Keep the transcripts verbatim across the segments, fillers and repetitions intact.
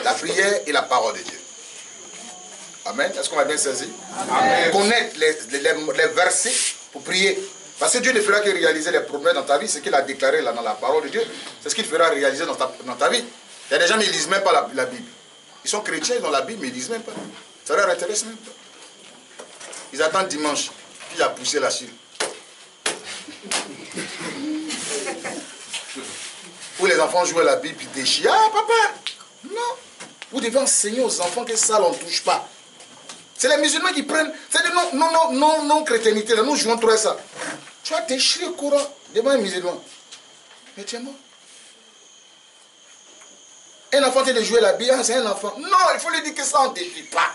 La prière et la parole de Dieu. Amen. Est-ce qu'on va bien saisir? Amen. Connaître les, les, les versets pour prier. Parce que Dieu ne fera que réaliser les problèmes dans ta vie. Ce qu'il a déclaré là dans la parole de Dieu, c'est ce qu'il fera réaliser dans ta, dans ta vie. Il y a des gens qui ne lisent même pas la, la Bible. Ils sont chrétiens, ils ont la Bible, mais ils ne lisent même pas. Ça ne leur intéresse même pas. Ils attendent dimanche. Puis il a poussé la chine. Où les enfants jouent à la Bible, ils déchirent. Ah, papa! Non! Vous devez enseigner aux enfants que ça, on ne touche pas. C'est les musulmans qui prennent. C'est de non, non, non, non, non, chrétiennité. Là, nous jouons trop à ça. Tu vas déchirer le Coran devant un musulman. Mais tu es mort. Un enfant qui de jouer la Bible, c'est un enfant. Non, il faut lui dire que ça, on ne déchire pas.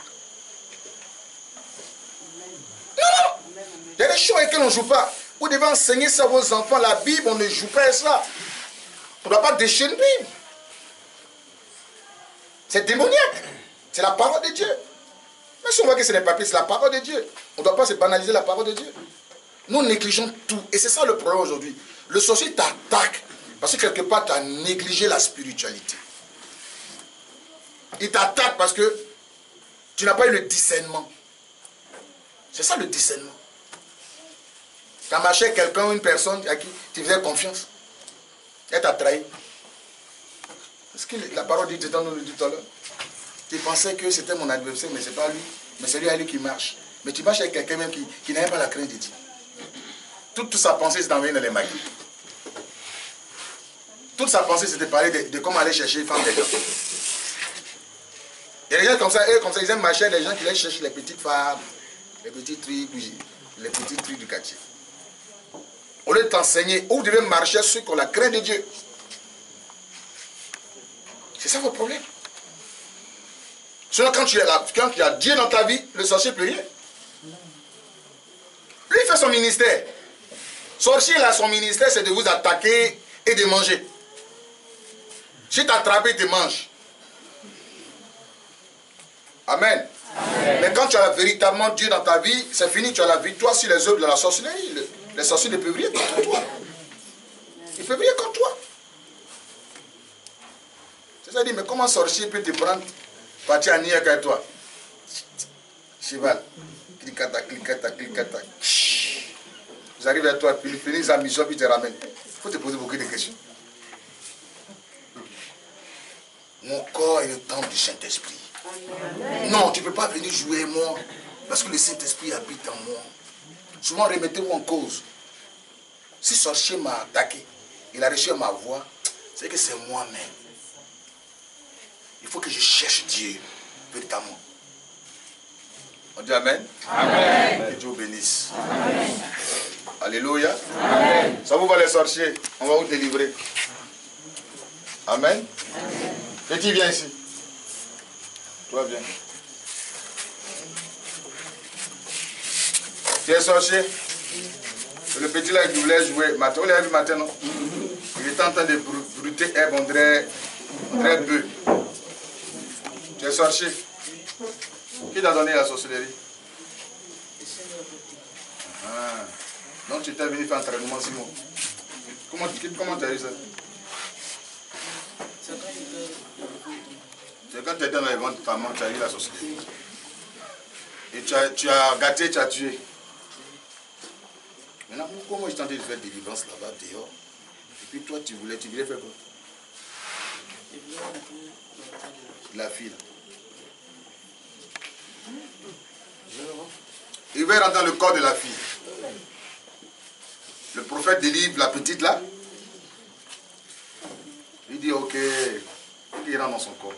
Non, non. Il y a des choses avec lesquelles on ne joue pas. Vous devez enseigner ça à vos enfants. La Bible, on ne joue pas à ça. On ne doit pas déchirer une Bible. C'est démoniaque. C'est la parole de Dieu. Mais si on voit que c'est des papiers, c'est la parole de Dieu. On ne doit pas se banaliser la parole de Dieu. Nous négligeons tout. Et c'est ça le problème aujourd'hui. Le sorcier t'attaque parce que quelque part, tu as négligé la spiritualité. Il t'attaque parce que tu n'as pas eu le discernement. C'est ça le discernement. Tu as marché avec quelqu'un, une personne à qui tu faisais confiance. Elle t'a trahi. Est-ce que la parole de Dieu nous le dit tout à l'heure? Tu pensais que c'était mon adversaire, mais ce n'est pas lui. Mais c'est lui à lui qui marche. Mais tu marches avec quelqu'un même qui, qui n'a pas la crainte de Dieu. Toute, toute sa pensée, c'est d'envoyer dans les maquis. Toute sa pensée, c'est de parler de, de comment aller chercher les femmes des gens. Il y a des gens comme ça, eux, comme ça, ils aiment marcher avec des gens qui les cherchent les petites femmes, les petits trucs, les petits trucs du quartier. Au lieu de t'enseigner, où vous devez marcher sur ceux qui ont la crainte de Dieu. C'est ça votre problème. Sinon, quand tu, as, quand tu as Dieu dans ta vie, le sorcier ne peut rien. Lui, il fait son ministère. Sorcier, là, son ministère, c'est de vous attaquer et de manger. Si tu attrapes, il te mange. Amen. Amen. Mais quand tu as véritablement Dieu dans ta vie, c'est fini, tu as la victoire sur les œuvres de la sorcellerie. Le, les sorciers ne peuvent rien contre toi. Ils ne peuvent rien contre toi. C'est-à-dire, mais comment un sorcier peut te prendre, partir à Niak avec toi? Cheval. Clicata, clicata, clicata. Ils arrivent à toi, puis ils finissent la mission, puis ils te ramènent. Il faut te poser beaucoup de questions. Mon corps est le temple du Saint-Esprit. Non, tu ne peux pas venir jouer moi, parce que le Saint-Esprit habite en moi. Souvent, remettez-vous en cause. Si sorcier m'a attaqué, il a reçu ma voix, c'est que c'est moi-même. Il faut que je cherche Dieu, véritablement. On dit Amen. Amen. Que Dieu vous bénisse. Amen. Alléluia. Amen. Ça vous va les sorciers? On va vous délivrer. Amen. Petit, viens ici. Toi, viens. Tu es sorcier? Le petit là, il voulait jouer. Matin, on l'a vu matin, non? Il était en train de brouter herbe, on dirait, on dirait bœuf. Tu es sorcier? Qui t'a donné la sorcellerie? Ah. Donc tu étais venu faire un entraînement, Simon. Comment, comment tu as eu ça? C'est quand tu étais dans les ventres de ta maman, tu as eu la sorcellerie. Et tu as, tu as gâté, tu as tué. Maintenant, comment je tentais de faire délivrance là-bas, dehors? Et puis toi, tu voulais, tu voulais faire quoi? La fille là. Il va rentrer dans le corps de la fille. Le prophète délivre la petite là. Il dit ok, il rentre dans son corps.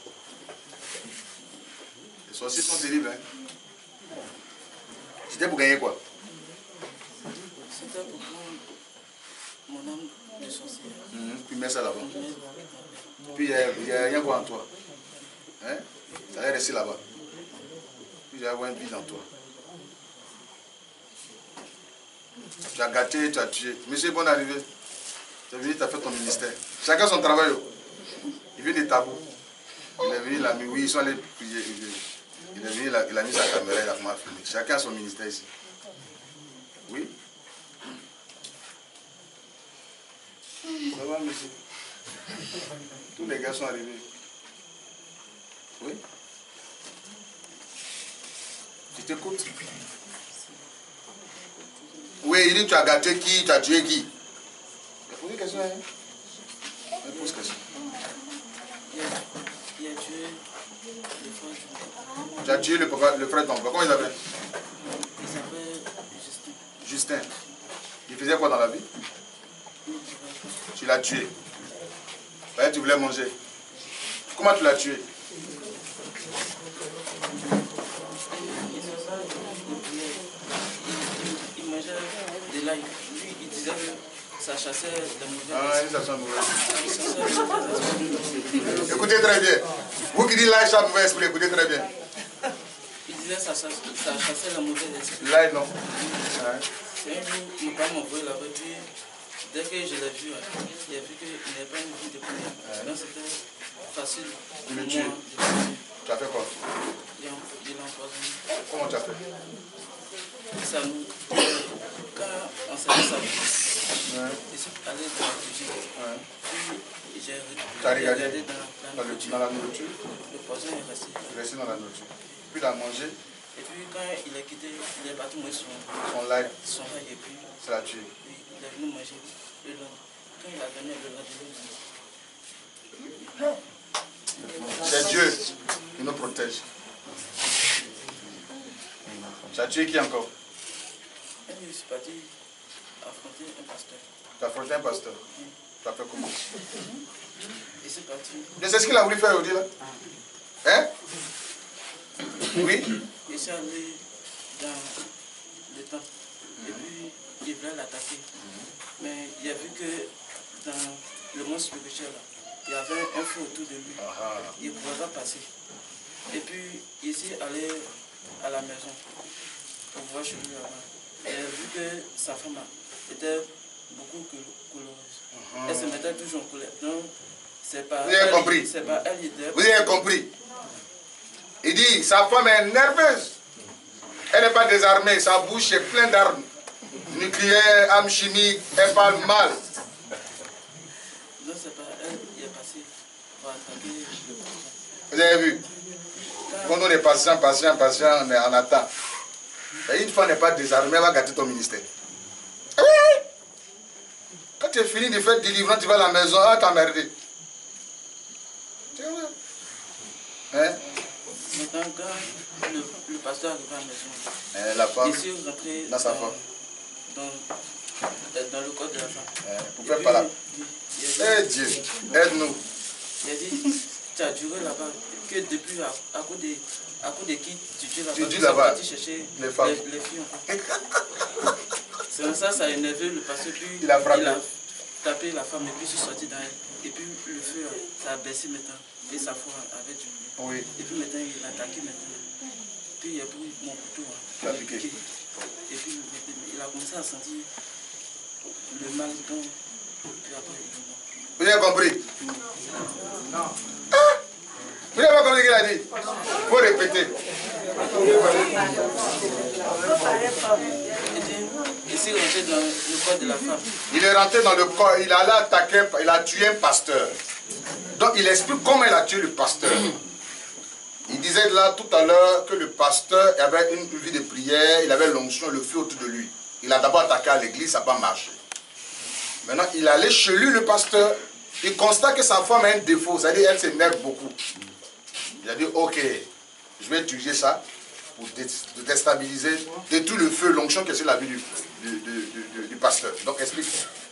Les sorciers sont délivrés. Hein? C'était pour gagner quoi? C'était pour prendre mon âme de sorcier. Mmh, puis mets ça là-bas. Puis il n'y a, a rien quoi en toi. Hein? Ça va rester là-bas. Puis il va y avoir une vie dans toi. Tu as gâté, tu as tué. Monsieur, bonne arrivée. Tu es venu, tu as fait ton ministère. Chacun son travail. Il vient des tabous. Il est venu, il a mis, oui, ils sont allés prier. Il est venu, il a, il a mis sa caméra, il a commencé à filmer. Chacun a son ministère ici. Oui. Ça va, monsieur? Tous les gars sont arrivés. Oui. Tu t'écoutes. Oui, il dit que tu as gâté qui, tu as tué qui. Tu as posé une question, hein? Je pose une question. Il a, il a tué le frère du... Tu as tué le, papa, le frère de ton papa. Comment il s'appelle? Il s'appelle Justin. Justin. Il faisait quoi dans la vie? Tu l'as tué. Ouais, tu voulais manger. Comment tu l'as tué? Il mangeait de l'ail. Lui, il disait que ça chassait les mauvais. Ah, ça sent mauvais. Écoutez très bien. Vous qui dites l'ail chasse mauvais esprit, écoutez très bien. Il disait que ça, ça, ça chassait les mauvais esprits. L'ail, non. Ouais. C'est un jour, mon père m'a envoyé là-bas. Dès que je l'ai vu, il a vu qu'il n'avait pas une vie de prière. Ouais. Donc c'était facile de le tuer. Tu as fait quoi? Il l'a empoisonné. Comment tu as fait? Ça nous... Quand on s'est dit ça, ouais. Je suis allé dans la cuisine. Ouais. Puis j'ai regardé, regardé dans, dans, dans, le, dans la nourriture. Le poison est resté. Il est resté dans la nourriture. Puis il a mangé. Et puis quand il a quitté, il est parti manger son, son lail. Son lail et puis... Ça l'a tué. Oui, il est venu manger le lendemain. Quand il a donné le lendemain, c'est Dieu qui nous protège. Tu as tué qui encore? Je suis parti affronter un pasteur. Tu as affronté un pasteur? Oui. Tu as fait comment? Et c'est parti. C'est ce qu'il a voulu faire aujourd'hui là? Hein? Oui? Je suis allé dans le temple. Et puis il voulait l'attaquer. Mais il a vu que dans le monde spirituel là, il y avait un feu autour de lui. Aha. Il ne pouvait pas passer. Et puis, il s'est allé à la maison pour voir chez lui là-bas. Et il a vu que sa femme était beaucoup colorieuse. Uh-huh. Elle se mettait toujours en colère. Donc, c'est pas... Vous avez compris? C'est pas elle, il était... Vous avez compris? Il dit, sa femme est nerveuse. Elle n'est pas désarmée. Sa bouche est pleine d'armes. Nucléaires, armes chimiques, elle parle mal. Non, c'est pas elle, il est passé pour attaquer le poisson. Vous avez vu? Quand on est patient, patient, patient, on est en attente. Et une fois n'est pas désarmée, elle va gâter ton ministère. Oui! Quand tu es fini de faire délivrance, tu vas à la maison, ah, t'as merdé. Hein? Maintenant, quand le, le pasteur arrive à la maison, eh, la femme, il s'est rentré dans sa dans, femme. Dans, dans le corps de la femme. Eh, pour faire par là. Eh Dieu, aide-nous. Il a dit, tu as duré là-bas, que depuis, à, à, cause de, à cause de qui tu dis là-bas, tu es là parti chercher les femmes. Les, les filles. C'est comme ça, ça a énervé le pasteur, puis il a frappé. Il a tapé la femme, et puis je suis sorti dans elle. Et puis le feu, ça a baissé maintenant, et sa foi avait diminué. Oui. Et puis maintenant, il a attaqué maintenant. Puis il a pris mon couteau. Tu as piqué. Et puis il a commencé à sentir le mal, donc, puis après, il est mort. Vous avez compris? Non. Ah, vous n'avez pas compris ce qu'il a dit? Il faut répéter. Il s'est rentré dans le corps de la femme. Il est rentré dans le corps, il a allé attaquer, il a tué un pasteur. Donc il explique comment il a tué le pasteur. Il disait là tout à l'heure que le pasteur avait une vie de prière, il avait l'onction, le feu autour de lui. Il a d'abord attaqué à l'église, ça n'a pas marché. Maintenant, il allait chez lui, le pasteur, il constate que sa femme a un défaut, c'est-à-dire qu'elle s'énerve beaucoup. Il a dit, ok, je vais utiliser ça pour déstabiliser, détruire le feu, l'onction qui est sur la vie du, du, du, du, du pasteur. Donc, explique.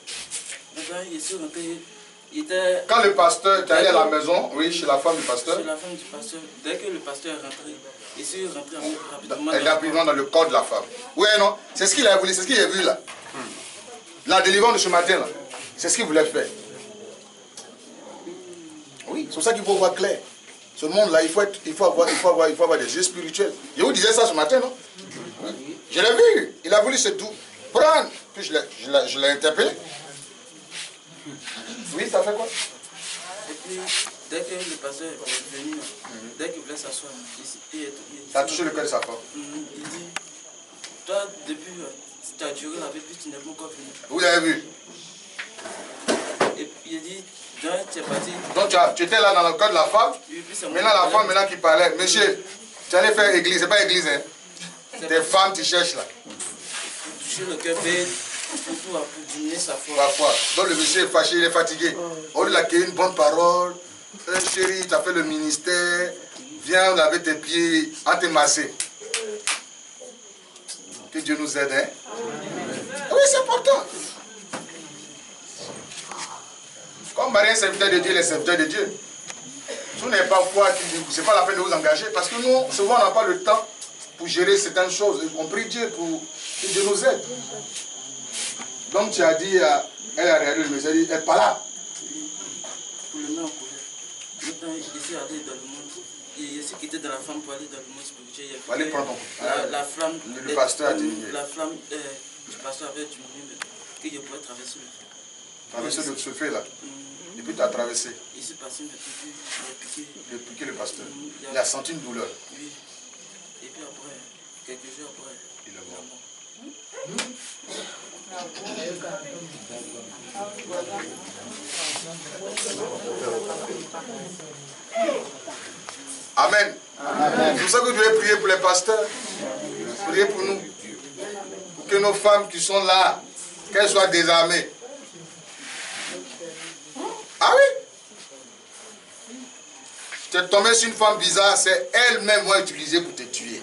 Il était... Quand le pasteur, tu es allé à la maison, oui, chez la femme du pasteur. Chez la femme du pasteur, dès que le pasteur est rentré, il s'est rentré rapidement, dans, rapidement dans le corps de la femme. Oui, non, c'est ce qu'il a voulu, c'est ce qu'il a vu là. La délivrance de ce matin là, c'est ce qu'il voulait faire. Oui, c'est pour ça qu'il faut voir clair. Ce monde-là, il faut être, il faut avoir, il faut avoir, il faut avoir des yeux spirituels. Je vous disais ça ce matin, non? Je l'ai vu. Il a voulu se tout prendre. Puis je l'ai interpellé. Oui, ça fait quoi? Et puis, dès que le pasteur est venu, mm-hmm. dès qu'il voulait s'asseoir, il, il, il, ça a touché le cœur de sa femme. Mm-hmm. Il dit, toi, depuis, tu as duré la vie, puis tu n'es pas encore venu. Vous l'avez vu? Et puis il dit, Donc, tu es parti. Donc tu, as, tu étais là dans le cas de la femme. Oui, maintenant la femme maintenant qui parlait. Monsieur, tu allais faire église, c'est pas église, hein. Tes femmes tu cherches là. Pour toucher le cœur, pour, pour, pour diminuer sa foi. Parfois. Donc le monsieur est fâché, il est fatigué. Au lieu d'accueillir une bonne parole, hey, chérie, tu as fait le ministère, viens laver tes pieds, à te masser. Que Dieu nous aide, hein. Oui, c'est important. Comme Marie est serviteur de Dieu, il est serviteur de Dieu. Si vous n'avez pas foi, ce n'est pas la peine de vous engager. Parce que nous, souvent, on n'a pas le temps pour gérer certaines choses. On prie Dieu pour que Dieu nous aide. Donc tu as dit, elle a regardé le message, elle dit, elle n'est pas là. Pour le mettre en colère. Maintenant, je suis allé dans le monde. Et je suis quitté dans la flamme pour aller dans le monde spirituel. Allez prendre ton la, la flamme. Le, le pasteur a diminué. La flamme euh, du pasteur avait diminué, que je pouvais traverser le feu. Traverser le, ce feu là. Mm. Et puis tu as traversé. Il s'est passé, il m'a piqué. Il a piqué le pasteur. Mm. Il, a... il a senti une douleur. Oui. Et puis après, quelques jours après, il est mort. Amen. Amen. C'est pour ça que vous devez prier pour les pasteurs. Priez pour nous. Pour que nos femmes qui sont là, qu'elles soient désarmées. Ah oui? Tu es tombé sur une femme bizarre, c'est elle-même qui va utiliser pour te tuer.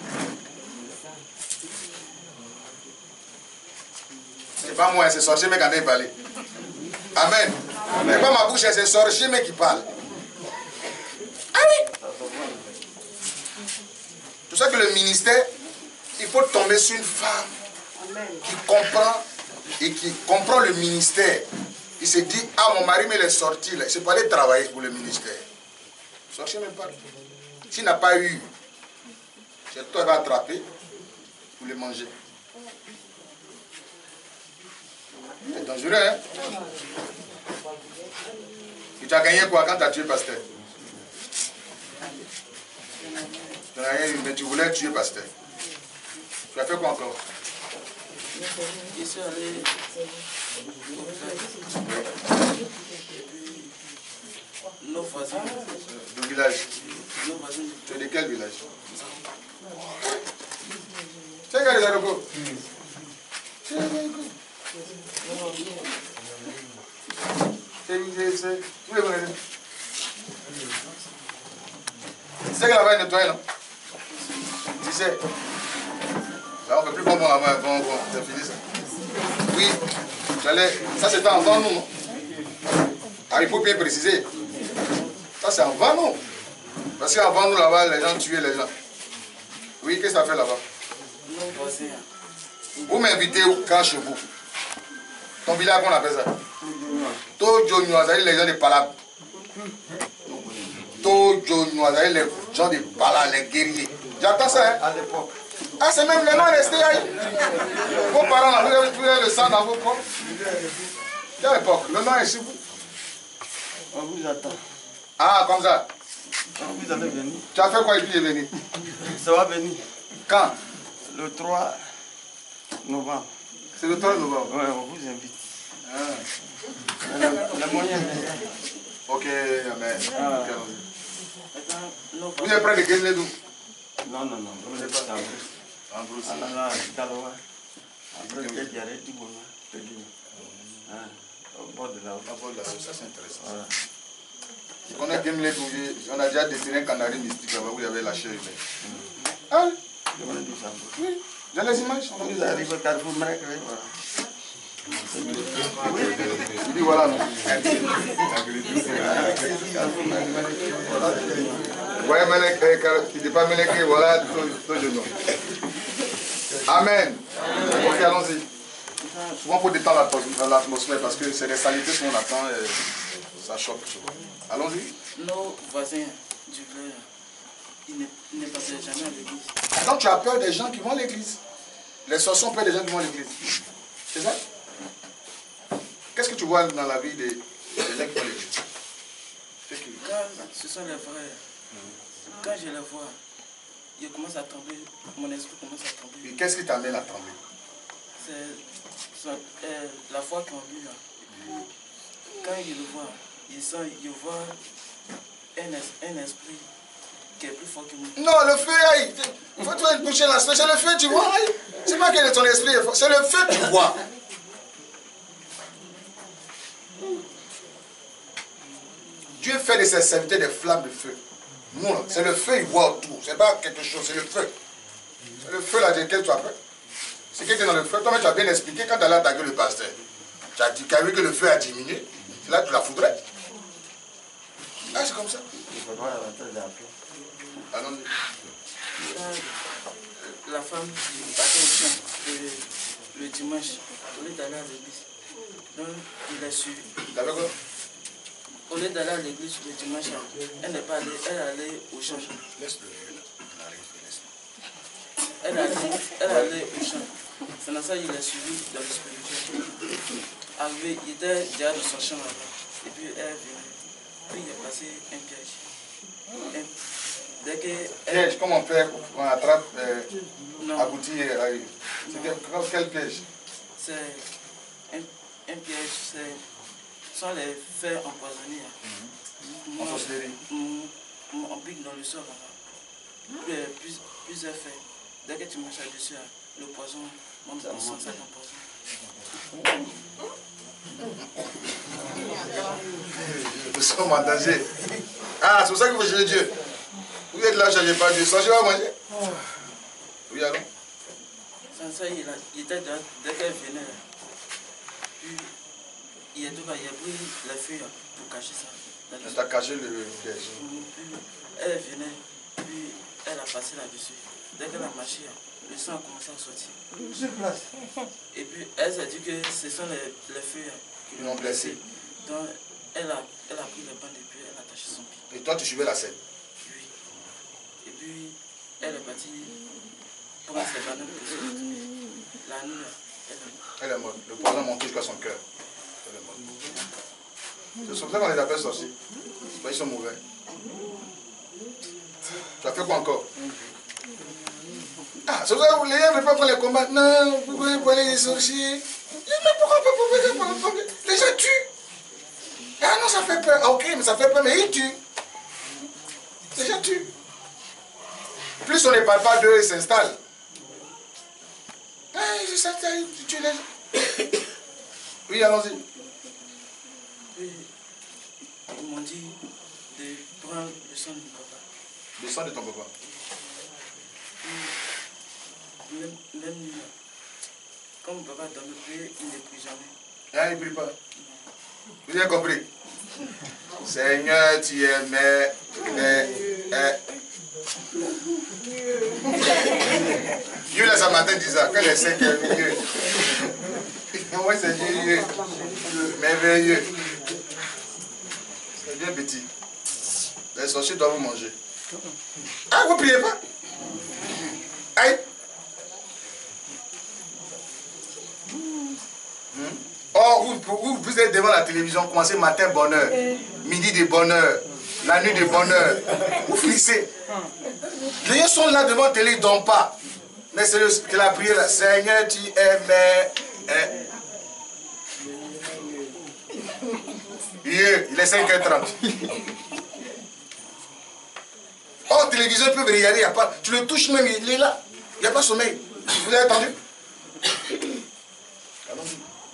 C'est pas moi, c'est sorcier mais qui en a parlé. Amen. C'est pas ma bouche, c'est sorcier mais qui parle. Ah oui. C'est pour ça que le ministère, il faut tomber sur une femme qui comprend et qui comprend le ministère. Il se dit, ah mon mari me l'est sorti là, c'est pour aller travailler pour le ministère. Sorcier même pas. S'il n'a pas eu, c'est toi qui vas attraper pour le manger. C'est dangereux, hein? Et tu as gagné quoi quand tu as tué pasteur? Tu as gagné, mais tu voulais tuer pasteur. Tu as fait quoi encore? Je suis allé nos voisins. De village. Nos voisins. Tu es de quel village? Tu es quel village? Tu es quel village? Tu sais que la veille nettoyée, non? Tu sais. Là, on ne fait plus bonbon là-bas. Bon, bon, c'est fini ça. Oui, ça c'était avant nous, non? Ah, il faut bien préciser. Ça c'est avant nous. Parce qu'avant nous là-bas, les gens tuaient les gens. Oui, qu'est-ce que ça fait là-bas? Vous m'invitez quand chez vous? Ton village, qu'on appelle ça? Tojo Noisari, les gens de Palab. Tojo Noisari, les gens de Palab, les guerriers. J'attends ça, hein? À l'époque. Ah, c'est même le nom resté là. Vos parents, vous avez le sang dans vos corps. À l'époque, le nom est sur vous. On vous attend. Ah, comme ça. Quand vous allez venir. Tu as fait quoi et puis il est venu? Ça va venir. Quand? Le trois novembre. C'est le trois novembre? Oui, on vous invite. Ah. Le, le moyen. Ok, amen. Ah. Vous êtes près de Guénédou? Non, non, non. Vous n'êtes pas en Brousse. En Brousse. Ah là là, c'est à l'ouest. Après, il y a des arrêts du bon. Au bord de la route. Au bord de la route, ça c'est intéressant. Voilà. On a Guénédou, on a déjà dessiné un canari mystique là-bas où il y avait la chair humaine. Ah oui? Oui, j'ai les images. On nous arrive au Carrefour Mec, voilà. Il dit voilà, non? Ouais, il n'est pas méléqué, voilà, tout le nom. Amen. Ok, allons-y. Souvent, il faut détendre l'atmosphère parce que c'est les saletés qu'on attend et ça choque souvent. Allons-y. Nos voisins du village, ils ne passaient jamais à l'église. Donc, tu as peur des gens qui vont à l'église. Les sorciers ont peur des gens qui vont à l'église. C'est ça? Qu'est-ce que tu vois dans la vie des, des gens qui vont à l'église? Quand ce sont les frères, quand je les vois, je commence à trembler, mon esprit commence à trembler. Et qu'est-ce qui t'amène à trembler? C'est euh, la foi qui en lui. Quand je le vois, il sent, il voit un, es, un esprit qui est plus fort que moi. Non, le feu, aïe. Il faut te toucher la semaine. C'est le feu, tu vois. C'est pas que ton esprit est fort. C'est le feu, tu vois. Dieu fait de ses serviteurs des flammes de feu. Nous, c'est le feu, il voit autour. C'est pas quelque chose, c'est le feu. C'est le feu là de quel tu as peur. C'est quelqu'un dans le feu. Toi-même, tu as bien expliqué quand tu as attaqué le pasteur. Tu as dit tu as vu que le feu a diminué. Là, tu la foudrais. Ah, c'est comme ça. Allons-y. La femme qui partait au champ le, le dimanche, au lieu d'aller à l'église. Donc, il a suivi. T'avais quoi? Au lieu d'aller à l'église le dimanche, elle n'est pas allée, elle est allée au champ. Laisse le vieux là. On arrive, laisse. Elle est allée, elle est allée au champ. C'est dans ça qu'il a suivi dans le spirituel. Arrivé, il était déjà dans son champ là-bas. Et puis elle est venue. Puis il a passé un piège. Un, dès que. Piège, comment on fait on attrape euh, Non. abouti et arrive. C'est quel piège? C'est un, un piège, c'est sont les fers empoisonnés. En sorcellerie. On pique dans le sol là-bas. Plus, plus, plusieurs fers. Dès que tu marches dessus, le poison monte dans son sac en poison. Nous sommes en danger. Ah, c'est pour ça que vous cherchez Dieu. Vous êtes là, ne cherchez pas Dieu. Sans Dieu, à manger. Oui, allons. Sans ça, il, a, il était là, dès qu'elle venait, puis il a, tout, il a pris la feuille pour cacher ça. Elle t'a caché le piège. Elle venait, puis elle a passé là-dessus. Dès qu'elle a marché, le sang a commencé à sortir. Et puis elle s'est dit que ce sont les, les feuilles qui l'ont blessée. Donc elle a, elle a pris les bandes et puis elle a attaché son pied. Et toi, tu suivais la scène? Oui. Et puis elle est partie prendre ses bandes pour se retourner. La nuit, elle est morte. Elle est morte. Le poison est monté jusqu'à son cœur. Elle est morte. C'est comme ça qu'on les appelle sorciers. Ils sont mauvais. Tu as fait quoi encore? Ah, c'est pour ça que les gens ne veulent pas prendre les combats. Non, vous pouvez pas les sorciers. Mais pourquoi pas? Les gens tuent. Ah non, ça fait peur. Ok, mais ça fait peur, mais ils tuent. Les gens tuent. Plus on ne parle pas d'eux, ils s'installent. Ah, je sais, tu tues les gens. Oui, allons-y. Puis ils m'ont dit de prendre le sang de mon papa. Le sang de ton papa. Même, même lui, comme mon papa dormait plus, il ne prie jamais. Ah, il ne prie pas. Vous avez compris? Seigneur, tu aimais les... Dieu, là, ce matin, dit ça. Quand les cinq heures, Dieu. Moi, c'est Dieu. Merveilleux. C'est bien petit. Les sorciers doivent vous manger. Ah, vous ne priez pas? Aïe. Oh, vous, vous, vous êtes devant la télévision, commencez matin bonheur, midi de bonheur, la nuit de bonheur. Vous finissez. Les gens sont là devant la télé, ils ne dorment pas. Mais c'est la prière, Seigneur, tu aimais. Yeah, il est cinq heures trente. Oh, télévision, ils peuvent regarder, il n'y a pas. Tu le touches même, il est là. Il n'y a pas sommeil. Vous avez entendu? Allons-y.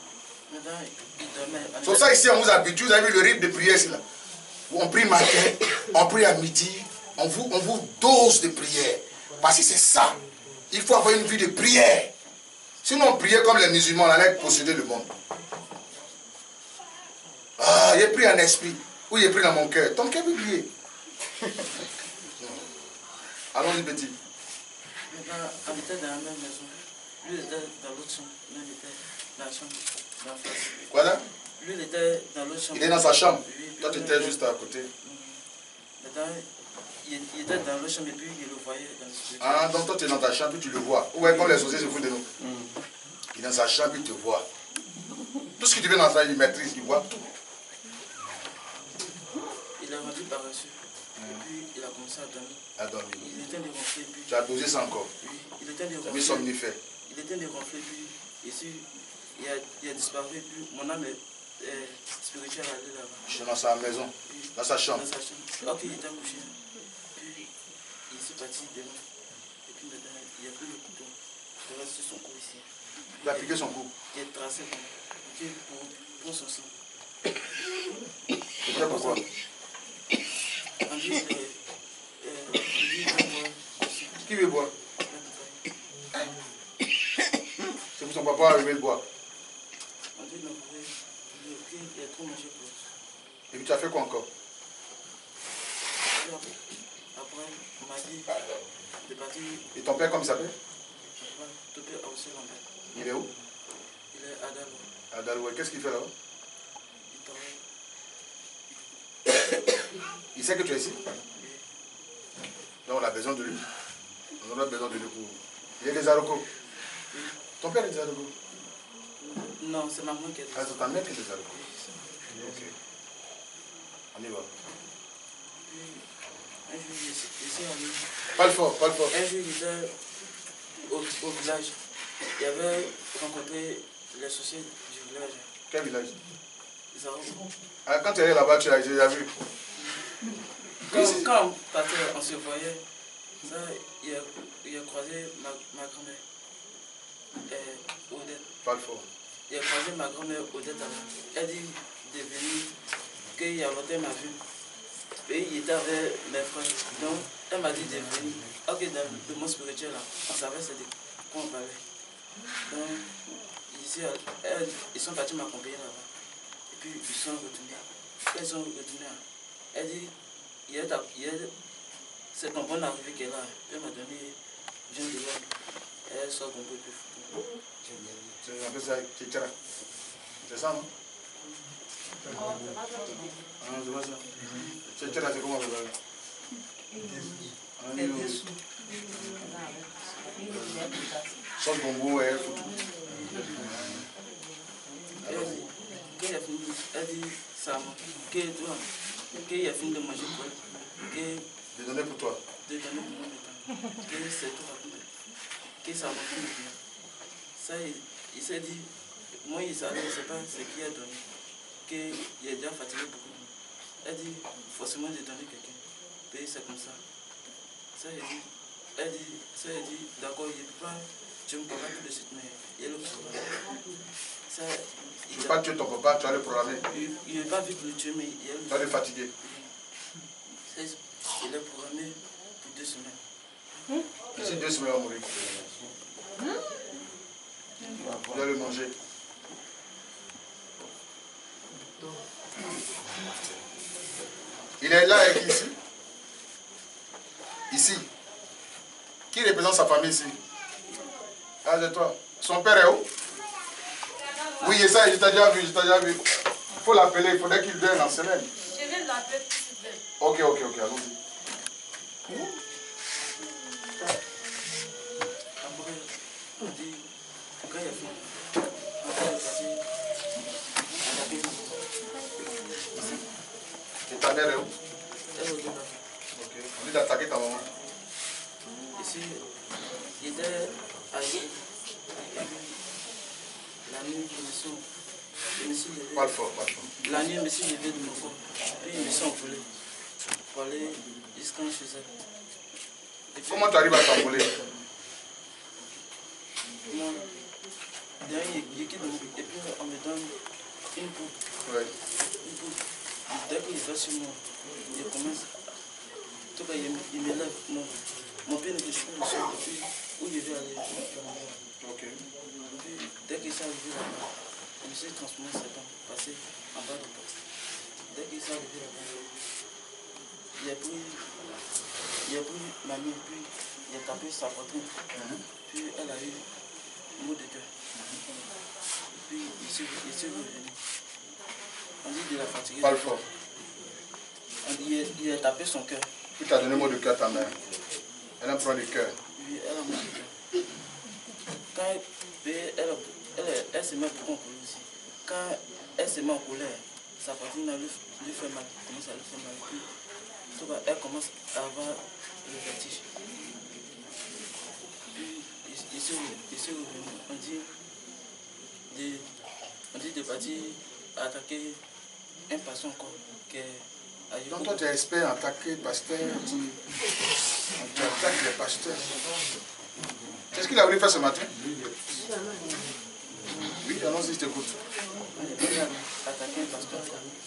C'est pour ça ici on vous habitue, vous avez vu le rythme de prière c'est là. On prie matin, on prie à midi, on vous, on vous dose de prière. Parce que c'est ça. Il faut avoir une vie de prière. Sinon on priait comme les musulmans, on allait posséder le monde. Ah, j'ai pris en esprit. Ou j'ai pris dans mon cœur. Ton cœur peut prier. Allons-y petit. Maintenant, on était dans la même maison. Lui était dans l'autre chambre. Lui était dans la chambre. Quoi là? Lui, il était dans l'autre chambre. Il est dans sa chambre. Oui, toi, tu étais juste à côté. Maintenant, il, il était dans l'autre chambre et puis il le voyait dans le studio. Ah, donc toi, tu es dans ta chambre et tu le vois. Ouais, comme les sorciers se foutent de nous. Mm. Il est dans sa chambre, il te voit. Tout ce que tu veux dans sa chambre, il maîtrise, il voit tout. Il est rendu par-dessus. Mm. Et puis, il a commencé à dormir. À dormir. Il était dégonflé. Puis... Tu as dosé ça encore? Oui, il était dégonflé. Tu as mis somnifère. Il était dégonflé, puis ici, il a, il a disparu, puis mon âme est euh, spirituel allait là-bas. Chez dans sa maison, dans sa chambre. Dans sa chambre. Ok, il était couché. Puis il s'est parti demain. Et puis maintenant, il a pris le couteau. Il a resté son cou ici. Il a piqué son cou. Il est tracé comme ça. Pour, pour son sang. C'était pourquoi? On dit, euh, euh, il dit, il veut boire aussi. Qui veut boire? C'est pour son papa arrivé de boire. On dit, non, il a trop mangé pour ça. Et puis tu as fait quoi encore? Après, on m'a dit de partir. Et ton père, comment il s'appelle? Ton père a aussi l'envers. Il est où? Il est à Dalo. À Daloué. Qu'est-ce qu'il fait là-bas? Il travaille. Il sait que tu es ici? Donc on a besoin de lui. On a besoin de lui pour... Il y a des Aroko. Ton père est des Aroko? Non, c'est maman qui a dit ça. Ah, c'est ta mère qui est des Aroko. Ok. On y va. Un jour, il s'est allé. Pas le fort, pas le fort. Un jour, il était au, au village. Il avait rencontré les sociétés du village. Quel village? Les Aroko. Ah, quand tu es allé là-bas, tu as déjà vu. Quand, quand on partait, on se voyait. Ça, il a, il a croisé ma, ma grand-mère. Euh, Odette. Pas le fort. Il a croisé ma grand-mère Odette avant. Elle dit de venir, qu'il y a longtemps m'a vu. Et il était avec mes frères. Donc, elle m'a dit de venir. Ok, dans le monde spirituel, là, on savait c'est de quoi on parlait. Donc, ici, elle, ils sont partis m'accompagner là-bas. Et puis, ils sont retournés. Quand ils sont retournés, elle dit, il y a, il y a, c'est ton bon arrivé qu'elle a. Elle m'a donné, je viens de voir. Elle sort un peu plus fou. Tu appelles ça Tchétchara. C'est ça, non? Ah, c'est pas ça. Tchétchara, c'est comment vous avez? Sauce bonbon et foutu. Quand il a fini, elle dit ça, qu'il a fini de manger pour elle. De donner pour toi. De donner pour moi, que c'est tout raconté. Que ça m'a fait bien. Ça, il, il s'est dit, moi, il ne sait pas ce qu'il a donné. Qu'il est déjà fatigué beaucoup. Elle dit, forcément, de donner quelqu'un. Puis c'est comme ça. Ça, il dit, elle dit, ça, il dit, d'accord, il ne peut pas, tu me parles tout de suite, mais il y a le problème. Ça, tu ne peux pas tuer ton papa, tu vas le programmer. Il ne veut pas vite le tuer, mais il y a le tu vas le fatiguer. Ça, il est programmé pour deux semaines. D'ici deux semaines, il va mourir. Tu vas le manger. Il est là avec ici. Ici. Qui représente sa famille ici? Ah, c'est toi. Son père est où? Oui, et ça, je t'ai déjà vu, je t'ai déjà vu. Il faut l'appeler, il faudrait qu'il vienne en semaine. Je vais l'appeler tout de suite. Ok, ok, ok, allons-y. Et ta mère est où? Elle est au-delà. Ok. On dit d'attaquer ta maman. Ici, il était âgé. La nuit, je me suis, je me suis levé. Pas le fort, pas le fort. La nuit, je me suis levé de mon corps. Puis, je me suis envolé pour aller jusqu'en chez elle. Et puis, comment tu arrives à t'envoler? moi, derrière, il quitte mon... Et puis, on me donne une coupe. Oui. Une coupe. Dès qu'il va sur moi, il commence. En tout cas, il, il me lève. Mon, mon pied ne touche plus le sol. Et puis, où je vais aller? Ok. Et puis, dès qu'il s'est arrivé là-bas, je me suis transformé ses dents, passé en bas de porte. Dès qu'il s'est arrivé là-bas, il a pris, il a pris ma main, puis il a tapé sa poitrine. Mm-hmm. Puis elle a eu un mot de cœur. Mm-hmm. Puis il s'est revenu. On dit de la fatiguer. Pas le fort. On dit il a tapé son cœur. Puis tu as donné un mot de cœur à ta mère. Elle a un problème de cœur. Oui, elle a un mot de cœur. Quand elle, elle, elle, elle se met beaucoup en colère aussi. Quand elle se met en colère, sa poitrine lui, lui fait mal, commence à lui faire mal. Puis, tout cas, elle commence à avoir le vertige. Puis, il, il s'est revenu. On dit de, on dit de partir attaqué un pasteur encore qui est à Yoko. Donc toi tu es expert en attaquer pasteur, tu, tu attaques les pasteurs. Qu'est-ce qu'il a voulu faire ce matin? Oui, allons-y, je t'écoute. Il a attaqué un pasteur.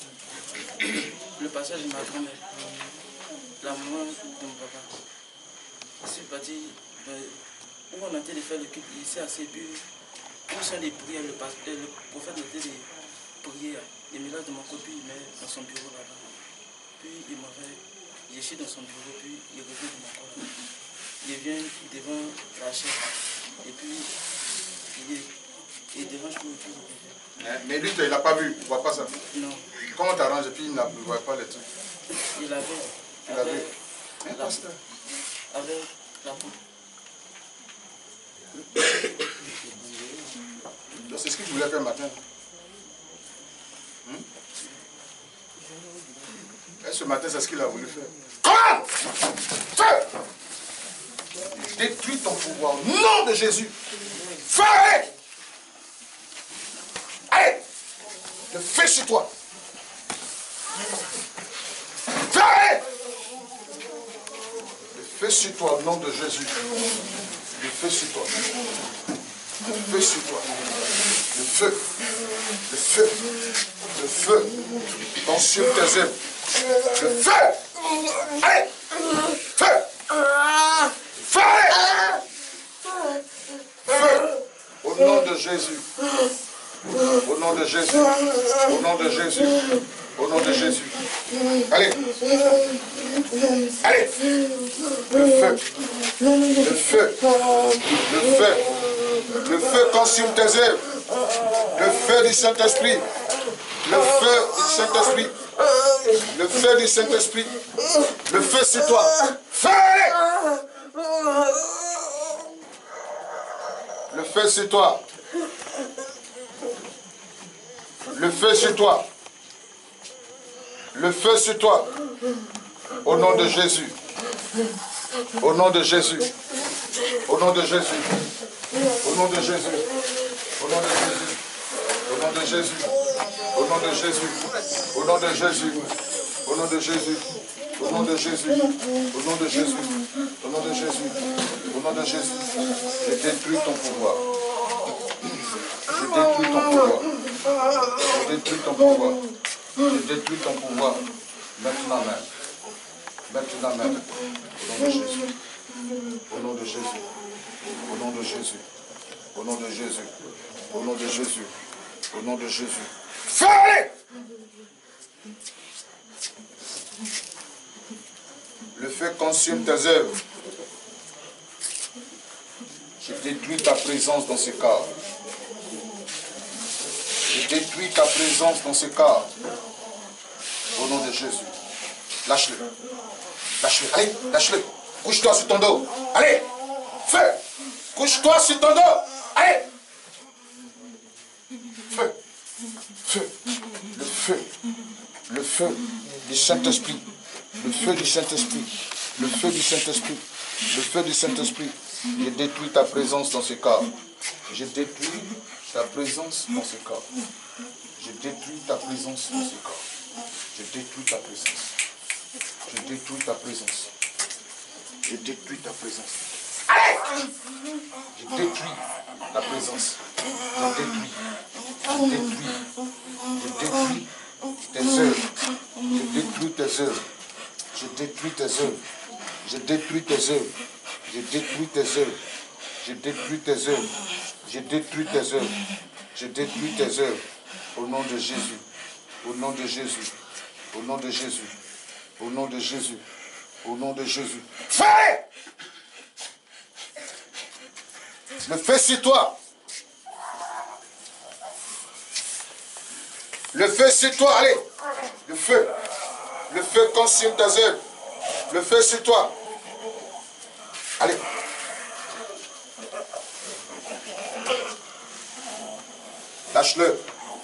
Le passage de ma grand-mère, la maman de mon papa. Je suis parti, où on a été de faire le culte, ici à Sébu, où sont les prières, le, pasteur, le prophète était de prier, les miracles de mon copie, il met dans son bureau là-bas. Puis il m'avait, j'ai chié dans son bureau, puis il revient de mon corps. Il vient devant la chaise, et puis il, est, il dérange tout autour. Mais lui, il n'a pas vu, il ne voit pas ça. Non. Comment t'arranges et puis il ne voit pas les trucs? Il avait. Il avait. Un pasteur. Avec la peau. Donc c'est ce qu'il voulait faire matin. Hmm? Et ce matin, c'est ce qu'il a voulu faire. Comment? Fais! Détruis ton pouvoir. Au nom de Jésus. Fais! Allez! Le feu sur toi. Fais! Le feu sur toi au nom de Jésus. Le feu sur toi. Le feu sur toi. Le feu. Le feu. Le feu. Consume tes œuvres. Le feu. Allez. Feu. Feu. Feu. Au nom de Jésus. Au nom de Jésus. Au nom de Jésus. Au nom de Jésus. Allez. Allez. Le feu. Le feu. Le feu. Le feu consume tes œuvres. Le feu du Saint-Esprit. Le feu du Saint-Esprit. Le feu du Saint-Esprit. Le feu sur toi. Feu. Le feu sur toi. Le feu sur toi. Le feu sur toi. Au nom de Jésus. Au nom de Jésus. Au nom de Jésus. Au nom de Jésus. Au nom de Jésus. Au nom de Jésus. Au nom de Jésus. Au nom de Jésus. Au nom de Jésus. Au nom de Jésus. Au nom de Jésus. Au nom de Jésus. Au nom de Jésus. Je détruis ton pouvoir. Je détruis ton pouvoir. Je détruis ton pouvoir. Je détruis ton pouvoir. Maintenant même. Maintenant même. Au nom de Jésus. Au nom de Jésus. Au nom de Jésus. Au nom de Jésus. Au nom de Jésus. Au nom de Jésus. Fais! Le feu consume tes œuvres. Je détruis ta présence dans ce corps. Je détruis ta présence dans ce corps. Au nom de Jésus. Lâche-le. Lâche-le. Allez, lâche-le. Couche-toi sur ton dos. Allez. Feu. Couche-toi sur ton dos. Allez. Feu. Feu. Le feu. Le feu du Saint-Esprit. Le feu du Saint-Esprit. Le feu du Saint-Esprit. Le feu du Saint-Esprit. Je détruis ta présence dans ce corps. Je détruis ta présence dans ce corps. Je détruis ta présence dans ce corps. Je détruis ta présence. Je détruis ta présence. Je détruis ta présence. Allez! Je détruis ta présence. Je détruis. Je détruis. Je détruis tes œuvres. Je détruis tes œuvres. Je détruis tes œuvres. Je détruis tes œuvres. Je détruis tes œuvres. Je détruis tes œuvres. Je détruis tes œuvres. Je détruis tes œuvres. Au nom de Jésus. Au nom de Jésus. Au nom de Jésus. Au nom de Jésus. Au nom de Jésus. Fais! Le feu sur toi. Le feu sur toi, allez. Le feu. Le feu consume tes œuvres. Le feu sur toi. Allez. Lâche-le.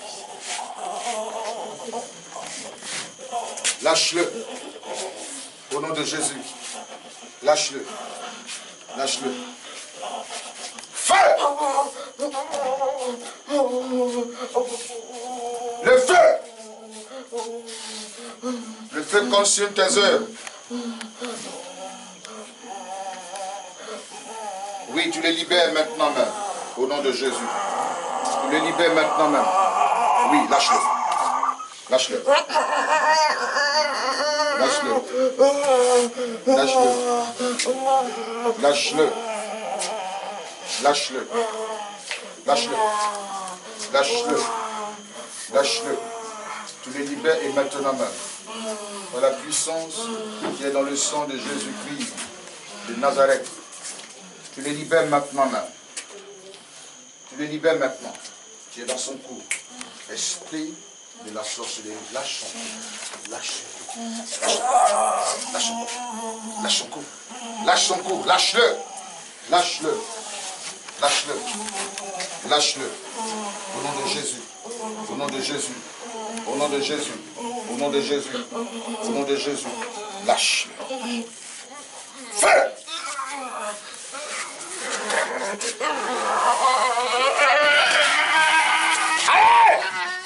Lâche-le. Au nom de Jésus. Lâche-le. Lâche-le. Feu! Le feu. Le feu consume tes œuvres. Oui, tu les libères maintenant même. Au nom de Jésus. Tu les libères maintenant même. Oui, lâche-le. Lâche-le. Lâche-le. Lâche-le. Lâche-le. Lâche-le. Lâche-le. Lâche-le. Lâche-le. Tu les libères et maintenant même. Dans la puissance qui est dans le sang de Jésus-Christ de Nazareth. Tu les libères maintenant même. Tu les libères maintenant. Tu es dans son cou. Esprit de la sorcellerie. Lâche son cou. Lâche. Lâche. Lâche son cou. Lâche son cou. Lâche-le. Lâche-le. Lâche-le. Lâche-le. Au nom de Jésus. Au nom de Jésus. Au nom de Jésus. Au nom de Jésus. Au nom de Jésus. Lâche-le. Feu! Allez!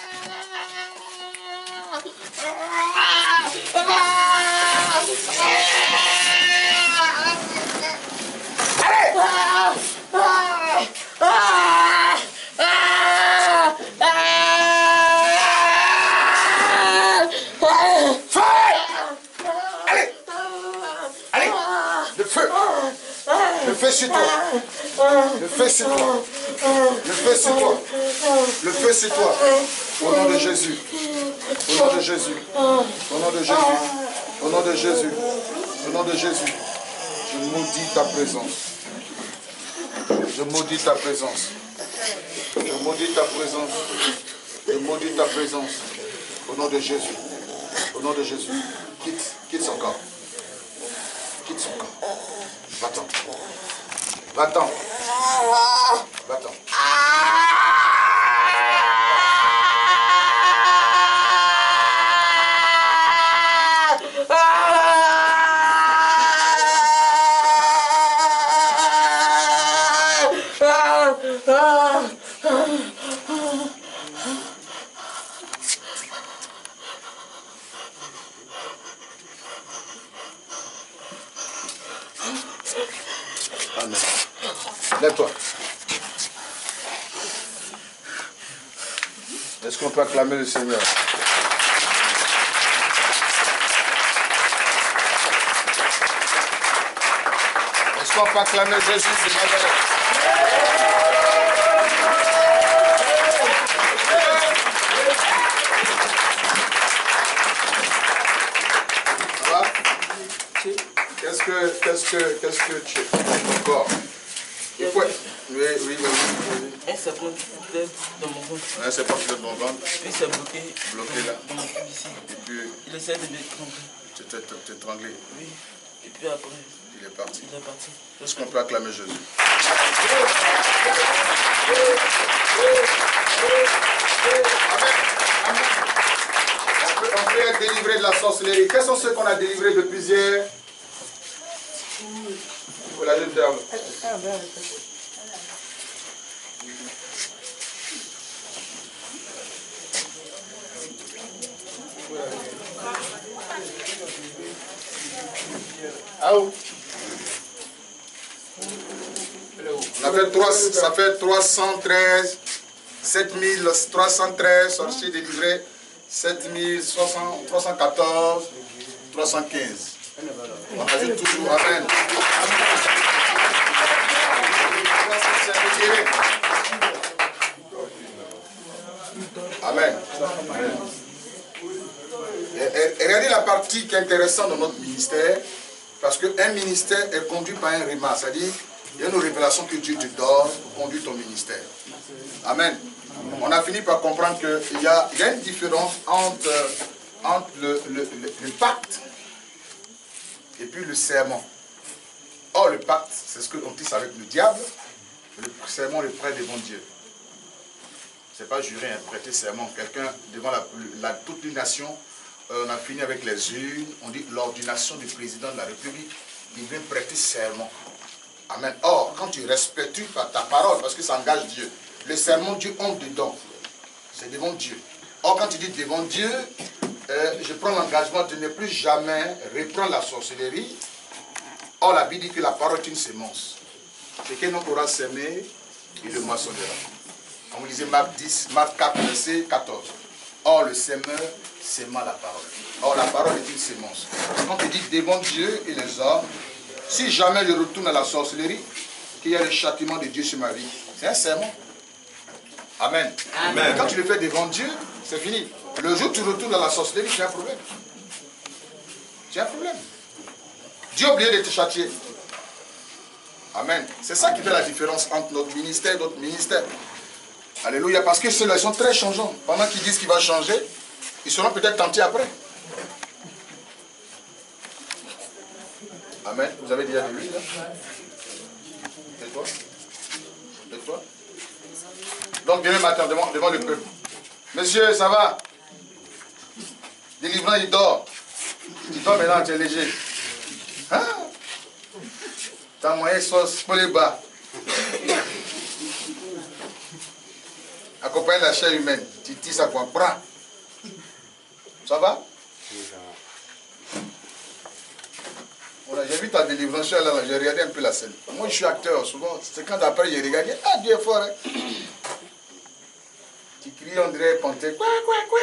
Le feu sur toi. Le feu sur toi. Le feu sur toi. Le feu sur toi. Au nom de Jésus. Au nom de Jésus. Au nom de Jésus. Au nom de Jésus. Au nom de Jésus. Je maudis ta présence. Je maudis ta présence. Je maudis ta présence. Je maudis ta présence. Au nom de Jésus. Au nom de Jésus. Quitte, quitte son corps. Quitte son corps. Va-t'en. Va-t'en. Va-t'en. Lève-toi. Est-ce qu'on peut acclamer le Seigneur? Est-ce qu'on peut acclamer Jésus de Nazareth? Ça va? Qu'est-ce que, qu'est-ce que, qu'est-ce que tu es encore? Oui, oui, oui, oui, oui. Un serpent qui était dans mon ventre. Un serpent qui est dans mon ventre. Puis c'est bloqué. Bloqué là. Dans mon cul ici. Et puis. Il essaie de m'étrangler. Tu t'es étranglé. Oui. Et puis après. Il est parti. Il est parti. Est-ce qu'on peut acclamer Jésus? Amen. Amen. On peut, on peut être délivré de la sorcellerie. Quels sont ceux qu'on a délivrés depuis hier? La jeune dame. Ah où? On a fait trois, ça fait trois cent treize, sept mille trois cent treize sorciers délivrés, sept mille trois cent quatorze, trois cent quinze. On ajoute toujours, amen. Amen. Et, et, et regardez la partie qui est intéressante dans notre ministère, parce qu'un ministère est conduit par un réma, c'est-à-dire il y a une révélation que Dieu te donne pour conduire ton ministère. Amen. On a fini par comprendre qu'il y a, il y a une différence entre, entre le, le, le, le pacte et puis le serment. Or, le pacte, c'est ce qu'on tisse avec le diable. Le serment, le prêt devant Dieu. Ce n'est pas jurer, hein, prêter serment. Quelqu'un devant la, la, toute une nation, euh, on a fini avec les urnes, on dit l'ordination du président de la République, il vient prêter serment. Amen. Or, quand tu respectes ta parole, parce que ça engage Dieu, le serment, Dieu honte dedans. C'est devant Dieu. Or, quand tu dis devant Dieu, euh, je prends l'engagement de ne plus jamais reprendre la sorcellerie. Or, la Bible dit que la parole est une sémence. Et qu'un homme aura semé, il le moissonnera. Comme vous lisez Marc dix, Marc quatre, verset quatorze. Or, le semeur sème la parole. Or, la parole est une sémence. Quand tu dis devant Dieu et les hommes, si jamais je retourne à la sorcellerie, qu'il y a le châtiment de Dieu sur ma vie. C'est un serment. Amen. Amen. Quand tu le fais devant Dieu, c'est fini. Le jour où tu retournes à la sorcellerie, c'est un problème. C'est un problème. Dieu a oublié de te châtier. Amen. C'est ça qui fait la différence entre notre ministère et d'autres ministères. Alléluia. Parce que ceux-là, ils sont très changeants. Pendant qu'ils disent qu'il va changer, ils seront peut-être tentés après. Amen. Vous avez déjà vu là? Et toi? Et toi? Donc demain matin, devant, devant le peuple. Monsieur, ça va? Délivrant, il dort. Il dort maintenant, tu es léger. Hein? T'as moyen sauce pour les bas. Accompagne la chair humaine. Titi, ça comprend. Ça va? Voilà, j'ai vu ta délivrance là, j'ai regardé un peu la scène. Moi, je suis acteur, souvent. C'est quand après, j'ai regardé. Ah, Dieu est fort. Hein? Tu cries, on dirait panthère. Quoi, quoi, quoi?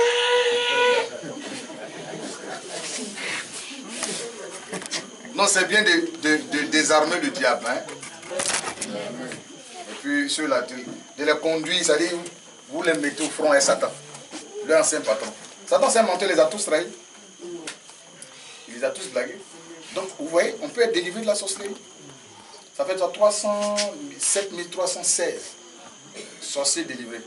Non, c'est bien de, de, de désarmer le diable. Hein? Et puis, ceux-là, de, de les conduire, c'est-à-dire, vous les mettez au front à Satan, l'ancien patron. Satan, c'est un menteur, il les a tous trahis. Il les a tous blagués. Donc, vous voyez, on peut être délivré de la sorcellerie. Ça fait trois cent sept mille trois cent seize sorciers délivrés.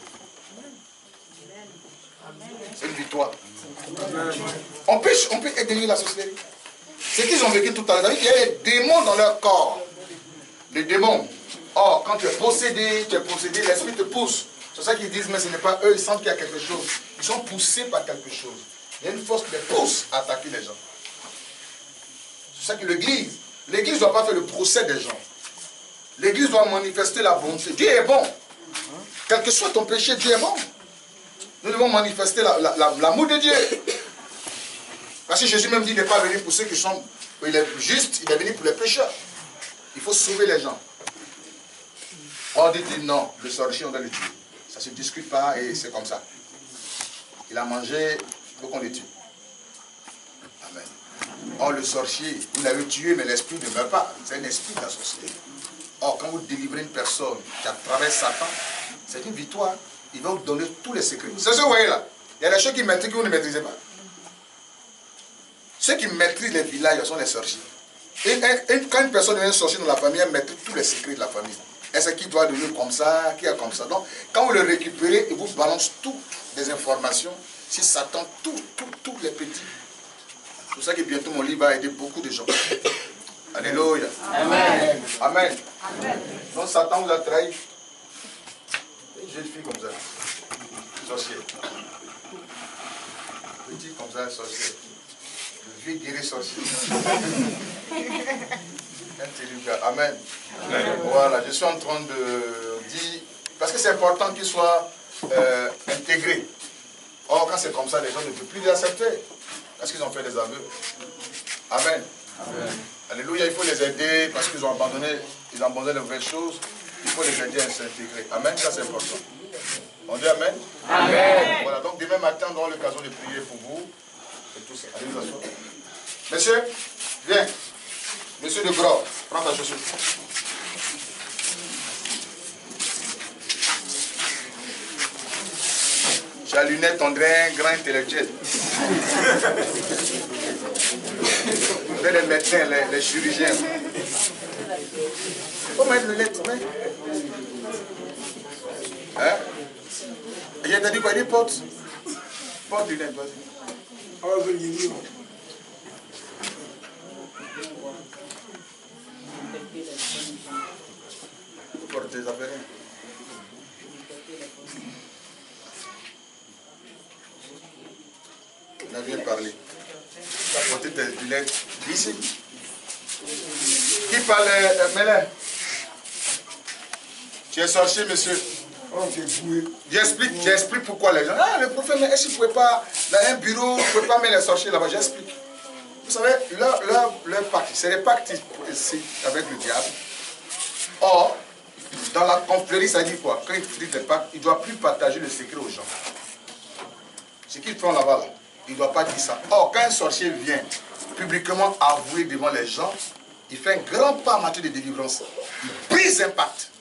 C'est une victoire. On peut, on peut être délivré de la sorcellerie. C'est qu'ils ont vécu tout à l'heure. Il y a des démons dans leur corps. Les démons. Or, quand tu es possédé, tu es possédé, l'esprit te pousse. C'est ça qu'ils disent, mais ce n'est pas eux, ils sentent qu'il y a quelque chose. Ils sont poussés par quelque chose. Il y a une force qui les pousse à attaquer les gens. C'est ça que l'Église, l'Église ne doit pas faire le procès des gens. L'Église doit manifester la bonté. Dieu est bon. Quel que soit ton péché, Dieu est bon. Nous devons manifester l'amour la, la, la, de Dieu. Parce que Jésus même dit qu'il n'est pas venu pour ceux qui sont... Il est juste, il est venu pour les pécheurs. Il faut sauver les gens. On dit non, le sorcier, on doit le tuer. Ça ne se discute pas et c'est comme ça. Il a mangé, il faut qu'on le tue. Amen. Or, le sorcier, vous l'avez tué, mais l'esprit ne meurt pas. C'est un esprit de la sorcellerie. Or, quand vous délivrez une personne qui a traversé Satan, c'est une victoire. Il va vous donner tous les secrets. C'est ce que vous voyez là. Il y a des choses qui maîtrisent que vous ne maîtrisez pas. Ceux qui maîtrisent les villages sont les sorciers. Et, et, et quand une personne devient sorcier dans la famille, elle maîtrise tous les secrets de la famille. Est-ce qu'il doit devenir comme ça, qui est comme ça? Donc, quand vous le récupérez, il vous balance toutes les informations. Si Satan, tous tout, tout les petits. C'est pour ça que bientôt mon livre va aider beaucoup de gens. Alléluia. Amen. Amen. Amen. Donc Satan vous a trahi. Une jeune fille comme ça. Sorcière. Petit comme ça, sorcière. Le vieux guéri sorcier. Amen. Amen. Voilà, je suis en train de dire, parce que c'est important qu'il soit euh, intégré. Or, quand c'est comme ça, les gens ne peuvent plus les accepter. Parce qu'ils ont fait des aveux. Amen. Amen. Alléluia, il faut les aider parce qu'ils ont abandonné, ils ont abandonné les vraies choses. Il faut les aider à s'intégrer. Amen, ça c'est important. On dit Amen. Amen. Voilà, donc demain matin, on aura l'occasion de prier pour vous. Et tout ça. Allez vous asseoir. Monsieur, viens. Monsieur de Gros, prends ta chaussure. Tu as lunettes, on dirait un grand intellectuel. Les médecins, les, les chirurgiens. Faut mettre les lunettes, mais. Hein? Il t'a dit quoi? Il dit porte. Porte les lunettes, vas-y. Porte tes affaires. On a bien parlé. Tu as porté tes lunettes ici. Qui parle, euh, Mélène? Tu es sorcier, monsieur. J'explique, j'explique pourquoi les gens. Ah, le prophète, mais est-ce qu'il ne pouvait pas, dans un bureau, il ne pouvait pas mettre les sorciers là-bas? J'explique. Vous savez, leur, leur, leur pacte, c'est les pactes ici avec le diable. Or, dans la confrérie, ça dit quoi? Quand ils font des pactes, il ne doit plus partager le secret aux gens. Ce qu'ils font là-bas, là, il ne doit pas dire ça. Or, quand un sorcier vient publiquement avouer devant les gens, il fait un grand pas en matière de délivrance. Il brise un pacte.